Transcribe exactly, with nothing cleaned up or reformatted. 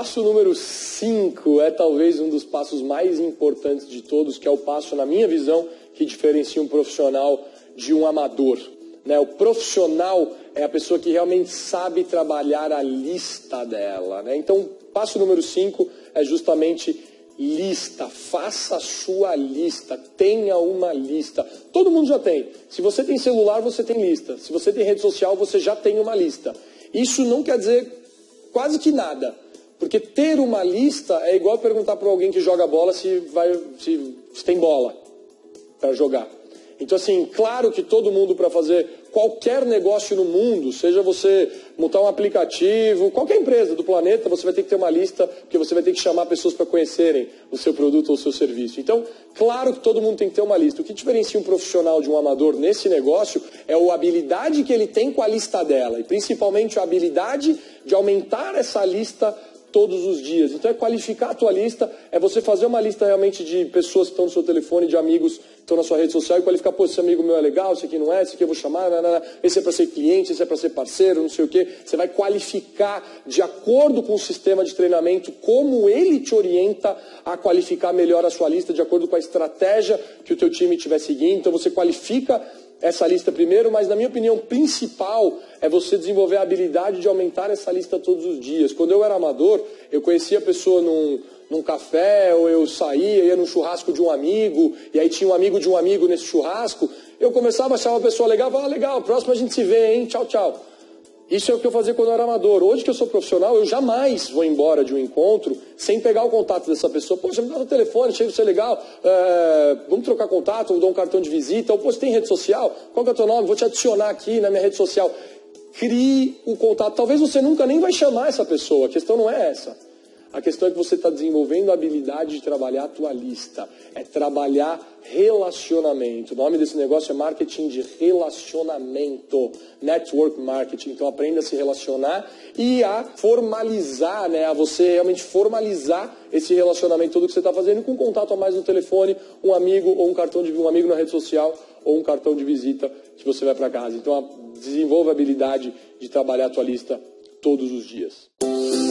passo número cinco é talvez um dos passos mais importantes de todos, que é o passo, na minha visão, que diferencia um profissional de um amador. Né? O profissional é a pessoa que realmente sabe trabalhar a lista dela. Né? Então, passo número cinco é justamente lista. Faça a sua lista. Tenha uma lista. Todo mundo já tem. Se você tem celular, você tem lista. Se você tem rede social, você já tem uma lista. Isso não quer dizer quase que nada. Porque ter uma lista é igual perguntar para alguém que joga bola se, vai, se, se tem bola para jogar. Então, assim, claro que todo mundo, para fazer qualquer negócio no mundo, seja você montar um aplicativo, qualquer empresa do planeta, você vai ter que ter uma lista, porque você vai ter que chamar pessoas para conhecerem o seu produto ou o seu serviço. Então, claro que todo mundo tem que ter uma lista. O que diferencia um profissional de um amador nesse negócio é a habilidade que ele tem com a lista dela, e principalmente a habilidade de aumentar essa lista todos os dias. Então é qualificar a tua lista, é você fazer uma lista realmente de pessoas que estão no seu telefone, de amigos que estão na sua rede social, e qualificar, pô, esse amigo meu é legal, esse aqui não é, esse aqui eu vou chamar, não, não, não. Esse é para ser cliente, esse é para ser parceiro, não sei o quê. Você vai qualificar de acordo com o sistema de treinamento, como ele te orienta a qualificar melhor a sua lista, de acordo com a estratégia que o teu time estiver seguindo. Então você qualifica essa lista primeiro, mas na minha opinião principal é você desenvolver a habilidade de aumentar essa lista todos os dias. Quando eu era amador, eu conhecia a pessoa num, num café, ou eu saía, ia num churrasco de um amigo, e aí tinha um amigo de um amigo nesse churrasco, eu começava a achar uma pessoa legal, falava, ah, legal, próximo a gente se vê, hein, tchau, tchau. Isso é o que eu fazia quando eu era amador. Hoje que eu sou profissional, eu jamais vou embora de um encontro sem pegar o contato dessa pessoa. Poxa, me dá o telefone, achei você legal, é, vamos trocar contato, vou dar um cartão de visita, ou pô, você tem rede social? Qual que é o teu nome? Vou te adicionar aqui na minha rede social. Crie o contato. Talvez você nunca nem vai chamar essa pessoa, a questão não é essa. A questão é que você está desenvolvendo a habilidade de trabalhar a tua lista. É trabalhar relacionamento. O nome desse negócio é marketing de relacionamento. Network marketing. Então aprenda a se relacionar e a formalizar, né? A você realmente formalizar esse relacionamento todo que você está fazendo com um contato a mais no telefone, um amigo ou um cartão de um amigo na rede social ou um cartão de visita que você vai para casa. Então desenvolva a habilidade de trabalhar a tua lista todos os dias.